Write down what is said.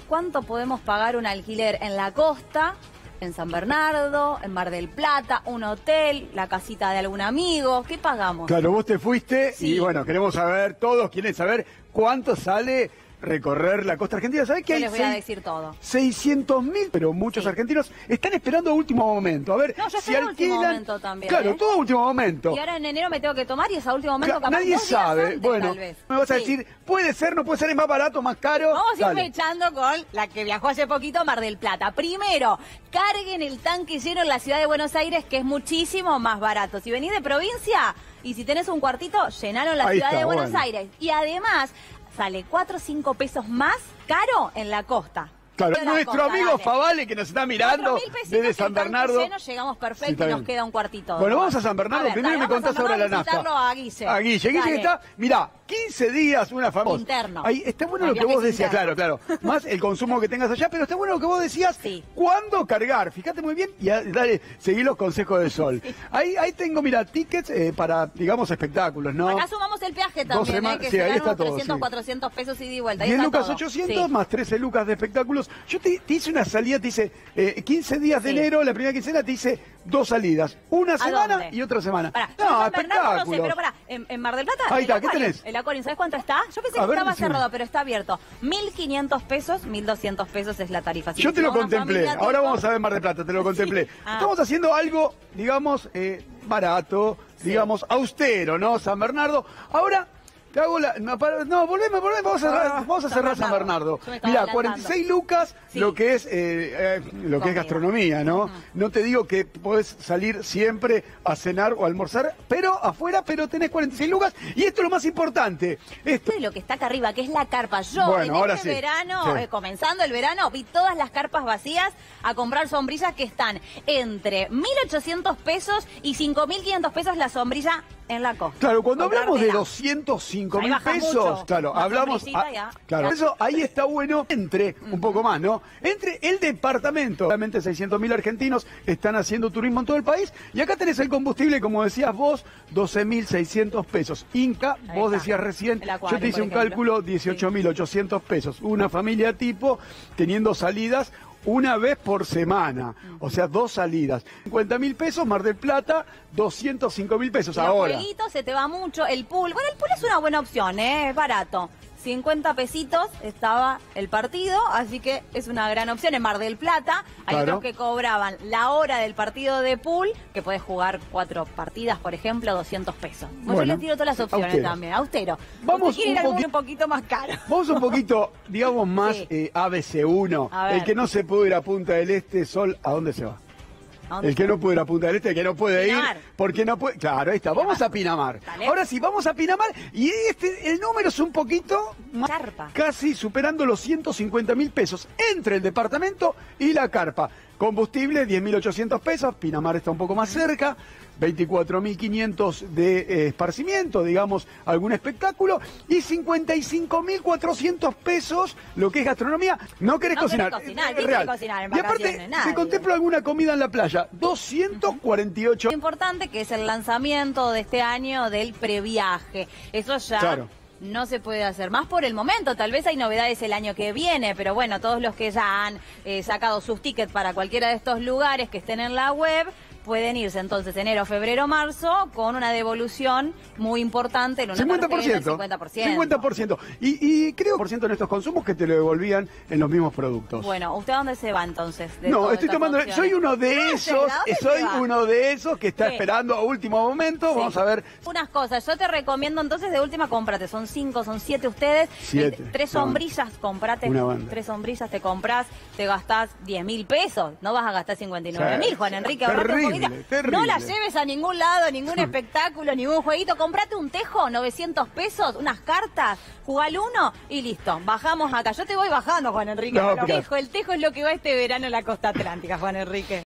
cuánto podemos pagar un alquiler en la costa, en San Bernardo, en Mar del Plata, un hotel, la casita de algún amigo. ¿Qué pagamos? Claro, vos te fuiste Sí. y bueno, queremos saber, todos quieren saber cuánto sale recorrer la costa argentina. ¿Sabés que Yo hay les voy a decir todo. 600.000, pero muchos Sí. argentinos están esperando a último momento. A ver, No, yo si espero a último alquilan. momento también, Claro, ¿eh? todo a último momento. Y ahora en enero me tengo que tomar y es a último momento capaz Nadie 2 días sabe. antes, Bueno, tal vez. me vas a Sí. decir, puede ser, no puede ser, es más barato, más caro. Vamos a ir Dale. echando con la que viajó hace poquito a Mar del Plata. Primero, carguen el tanque lleno en la ciudad de Buenos Aires, que es muchísimo más barato. Si venís de provincia y si tenés un cuartito, llenalo en la Ahí ciudad está, de Buenos bueno. Aires. Y además, sale 4 o 5 pesos más caro en la costa. Claro, En la nuestro costa, amigo dale. Favale que nos está mirando 4.000 pesitos desde el San tanque Bernardo. lleno, llegamos Sí, perfecto está y nos bien. queda un cuartito. Bueno, vamos a San Bernardo. ver, Primero dale, me vamos a contás San sobre la Bernardo a nafta. visitarlo a Guille. A Guille. Guille Dale. está, mirá, 15 días, una famosa. Interno. Ahí está bueno El lo que viaje vos es decías, interno. claro. Más el consumo que tengas allá, pero está bueno lo que vos decías. Sí. ¿Cuándo cargar? Fíjate muy bien y dale, seguí los consejos del sol. Ahí tengo, mira, tickets para, digamos, espectáculos, ¿no? Acá sumamos el viaje 2 también, semanas, que sí, serán ahí está unos todo, 300, sí. 400 pesos ida y vuelta. Ahí 10 está lucas todo. 800 Sí. más 13 lucas de espectáculos. Yo te hice una salida, te hice 15 días de Sí. enero, la primera quincena te hice 2 salidas. Una semana dónde? y otra semana. Pará, yo No, en San Bernardo no sé, espectáculos. pero pará, en Mar del Plata. Ahí está, el ¿qué Aquarium, tenés? El Aquarium, ¿sabes cuánto está? Yo pensé A que ver, estaba decime. cerrado, pero está abierto. 1.500 pesos, 1.200 pesos es la tarifa. Si Yo te lo una contemplé. familia Ahora tipo- vamos a ver Mar del Plata, te lo contemplé. Sí. Ah. Estamos haciendo algo, digamos, barato, Sí. digamos, austero, ¿no? San Bernardo. Ahora te hago la. No, volveme, vamos a cerrar San Bernardo. Yo me estaba Mira, adelantando. 46 lucas, Sí. lo que es gastronomía, ¿no? No te digo que podés salir siempre a cenar o a almorzar, pero afuera, pero tenés 46 lucas. Y esto es lo más importante. Esto. De lo que está acá arriba, que es la carpa. Yo Bueno, en ahora este sí. verano, Sí. comenzando el verano, vi todas las carpas vacías a comprar sombrillas que están entre 1.800 pesos y 5.500 pesos la sombrilla en la costa. Claro, cuando hablamos de Comprártela. 205 Ahí mil baja pesos, mucho. claro, Una hablamos. sombrillita ya. Claro, Ya. eso ahí está bueno. Entre un poco más, ¿no? Entre el departamento. Realmente 600.000 argentinos están haciendo turismo en todo el país. Y acá tenés el combustible, como decías vos, 12.600 pesos. Inca, Ahí vos está. decías recién, El Aquarium, yo te hice por un ejemplo. cálculo, 18.800 pesos. Una familia tipo teniendo salidas una vez por semana, o sea, 2 salidas. 50.000 pesos, Mar del Plata, 205.000 pesos Y los ahora. jueguitos se te va mucho. El pool. Bueno, el pool es una buena opción, es barato. 50 pesitos estaba el partido, así que es una gran opción. En Mar del Plata hay Claro. otros que cobraban la hora del partido de pool, que podés jugar 4 partidas, por ejemplo, 200 pesos. Bueno, yo les tiro todas las opciones austero. también, austero. Vamos ¿Usted quiere ir un a algún poqui- un poquito más caro? Vamos un poquito, digamos, más Sí. ABC1. A ver. El que no se pudo ir a Punta del Este, Sol, ¿a dónde se va? ¿A dónde El que no pudo ir a Punta del Este, el que no puede Pinamar. ir, porque no puede... Claro, ahí está, vamos a Pinamar. Dale. Ahora sí, vamos a Pinamar, y el número es un poquito más, Carpa. casi superando los 150.000 pesos entre el departamento y la carpa. Combustible, 10.800 pesos, Pinamar está un poco más cerca, 24.500 de esparcimiento, digamos, algún espectáculo, y 55.400 pesos lo que es gastronomía. No querés No cocinar. querés cocinar, es ¿quién real. quiere cocinar en Y aparte, vacaciones? Nadie. se contempla alguna comida en la playa, 248. Importante que es el lanzamiento de este año del previaje. Eso ya Claro. no se puede hacer más por el momento. Tal vez hay novedades el año que viene, pero bueno, todos los que ya han sacado sus tickets para cualquiera de estos lugares que estén en la web pueden irse entonces enero, febrero, marzo con una devolución muy importante en una 50%. tarjeta, 50%. 50%. Y creo por ciento en estos consumos que te lo devolvían en los mismos productos. Bueno, ¿usted a dónde se va entonces? de No, todas estoy estas tomando, opciones? soy uno de ¿Dónde esos, se va? ¿Dónde soy se va? uno de esos que está Sí. esperando a último momento. Sí. Vamos a ver. Unas cosas, yo te recomiendo entonces de última cómprate, son 5, son 7 ustedes, 7, 3 una sombrillas, comprate Una banda. 3 sombrillas, te compras, te gastás 10.000 pesos, no vas a gastar 59.000, Sí. Juan Enrique, ahorrate un Terrible, poquito. terrible. No la lleves a ningún lado, ningún espectáculo, ningún jueguito, comprate un tejo, 900 pesos, unas cartas, jugale uno y listo, bajamos acá. Yo te voy bajando, Juan Enrique, No, pero pero- el tejo es lo que va este verano en la costa atlántica, Juan Enrique.